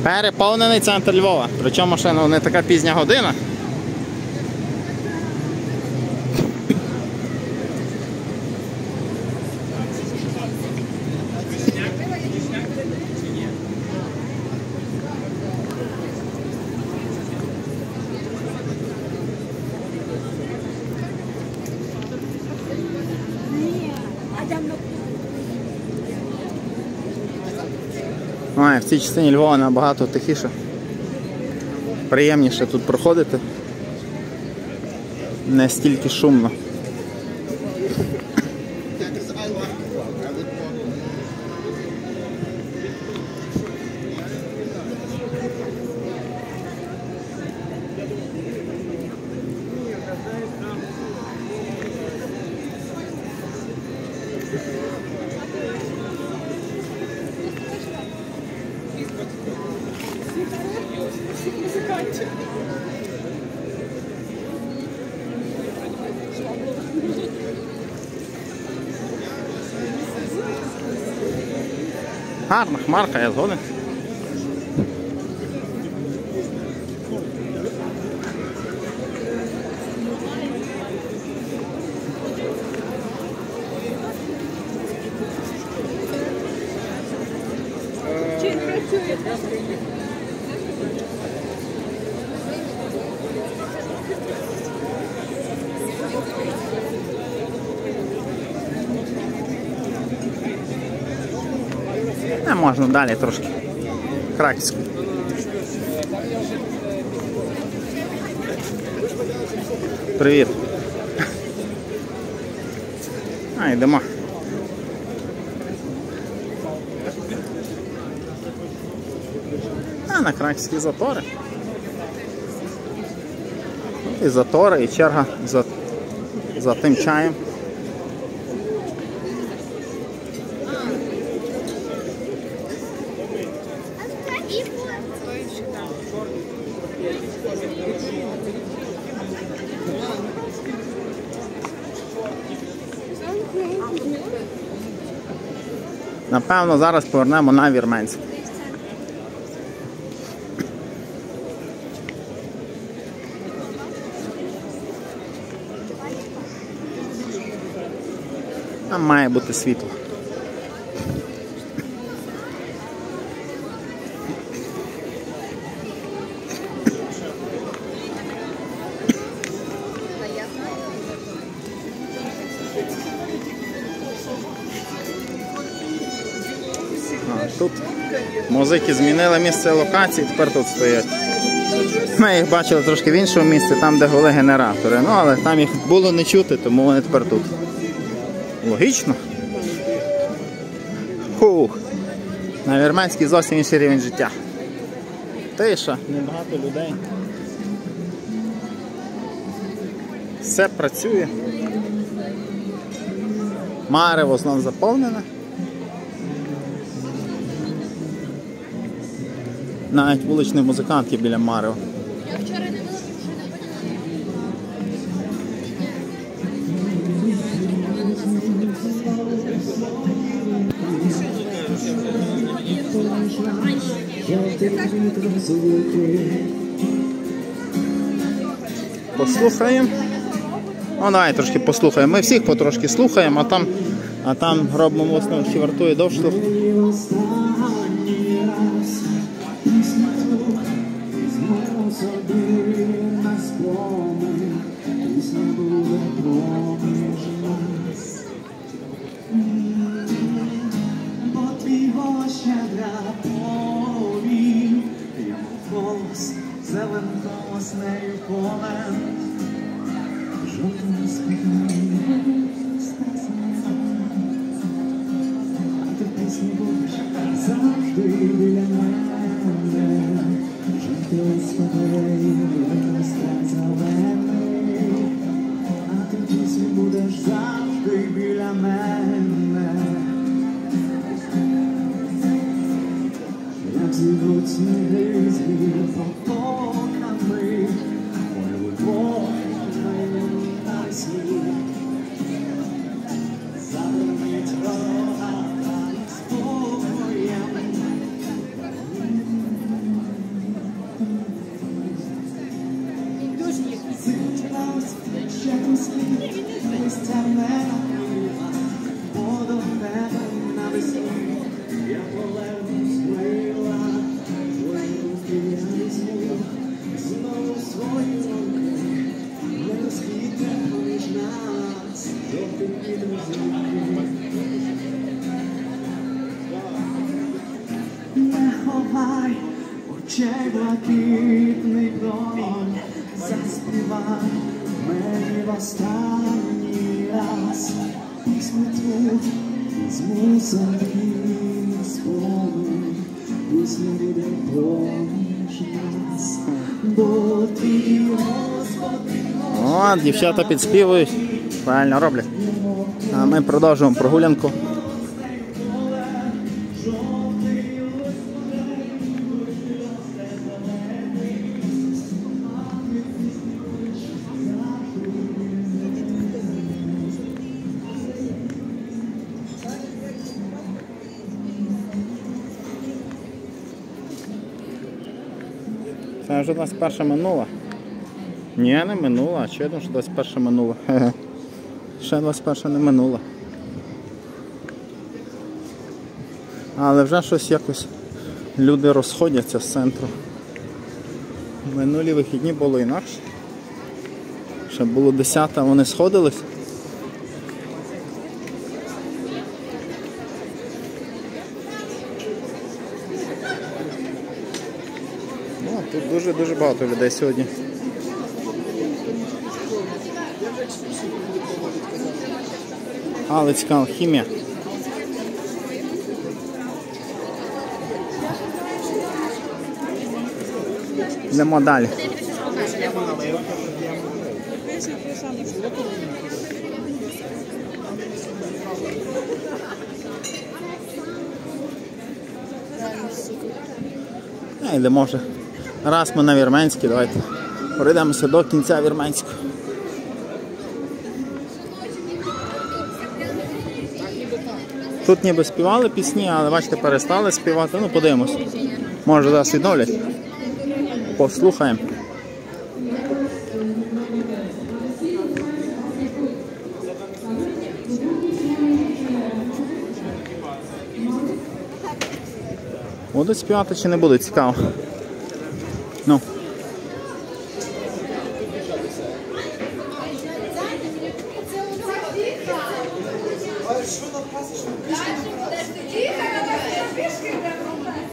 Переповнений центр Львова. Причому ще не така пізня година. В цій частині Львова набагато тихіше. Приємніше тут проходити. Не стільки шумно. Гарна хмарка, я згоден. Чи працює? Можна далі трошки. Краківську. Привіт. Йдемо. На Краківські затори. І затори, і черга за тим чаєм. Напевно, зараз повернемо на Вірменську. Там має бути світло. Тут музики змінили місце локації, тепер тут стоять. Ми їх бачили трошки в іншому місці, там де були генератори. Але там їх було не чути, тому вони тепер тут. Логічно. Фух. На Вірменській зовсім інший рівень життя. Тиша, небагато людей. Все працює. Марево знов заповнене. Навіть вуличні музиканти біля Марева. Я вчора не була, Послухаємо. Давай трошки послухаємо. Ми всіх потрошки слухаємо, а там робимо висновок, чи вартує довше. Зелен голос нею полем, жовтим спиною а ти в пісні будеш завжди біля мене, жовтий спадей, листя зелений, а ти в пісні будеш завжди біля мене, як зійдуть сніги з гір потоками, мою любов на світ. Заверніть рога спокоєм, ще блакитний бронь, заспівай мені в останній раз пісню твою візьму собі спомин, пісню буде поміж нас, бо твій Господи. О, дівчата підспівують. Правильно роблять. А ми продовжуємо прогулянку. Це вже 21 минула. Ні, не минула, а чи я думаю, що 21 минула. Ще 21 не минула. Але вже щось якось люди розходяться з центру. Минулі вихідні було інакше. Ще було 10, а вони сходились. Ну, тут дуже-дуже багато людей сьогодні. Галицька алхімія. Йдемо далі. Йдемо вже. Раз ми на Вірменській, давайте пройдемося до кінця Вірменського. Тут ніби співали пісні, але бачите, перестали співати. Ну, подивимось. Може, зараз відновлять. Послухаємо. Будуть співати чи не будуть? Цікаво. Ну. Що напасиш?